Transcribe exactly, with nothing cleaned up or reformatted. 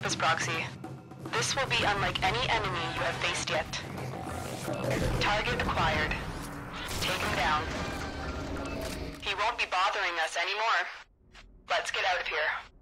Proxy. This will be unlike any enemy you have faced yet. Target acquired. Take him down. He won't be bothering us anymore. Let's get out of here.